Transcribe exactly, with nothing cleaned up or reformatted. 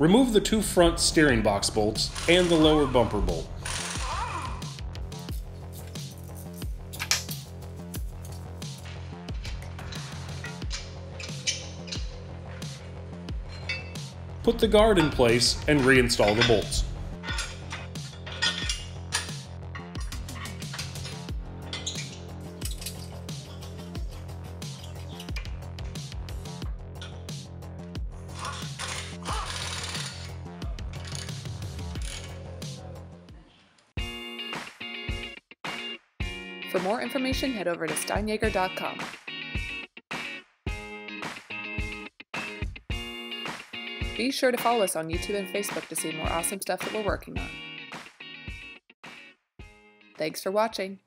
Remove the two front steering box bolts and the lower bumper bolt. Put the guard in place and reinstall the bolts. For more information, head over to steinjager dot com. Be sure to follow us on YouTube and Facebook to see more awesome stuff that we're working on. Thanks for watching.